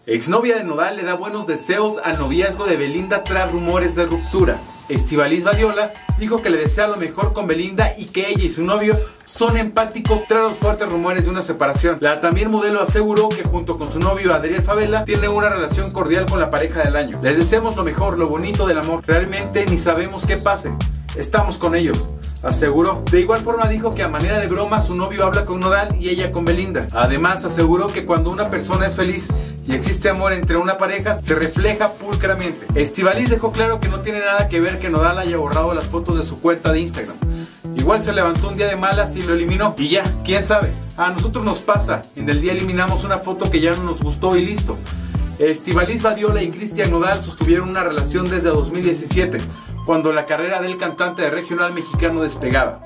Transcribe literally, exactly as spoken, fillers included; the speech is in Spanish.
Exnovia de Nodal le da buenos deseos al noviazgo de Belinda tras rumores de ruptura. Estíbaliz Badiola dijo que le desea lo mejor con Belinda y que ella y su novio son empáticos tras los fuertes rumores de una separación. La también modelo aseguró que junto con su novio Adriel Favela tiene una relación cordial con la pareja del año. Les deseamos lo mejor, lo bonito del amor. Realmente ni sabemos qué pase. Estamos con ellos, aseguró. De igual forma dijo que a manera de broma su novio habla con Nodal y ella con Belinda. Además aseguró que cuando una persona es feliz y existe amor entre una pareja, se refleja pulcramente. Estíbaliz dejó claro que no tiene nada que ver que Nodal haya borrado las fotos de su cuenta de Instagram. Igual se levantó un día de malas y lo eliminó. Y ya, quién sabe, a nosotros nos pasa. En el día eliminamos una foto que ya no nos gustó y listo. Estíbaliz Badiola y Cristian Nodal sostuvieron una relación desde dos mil diecisiete, cuando la carrera del cantante de regional mexicano despegaba.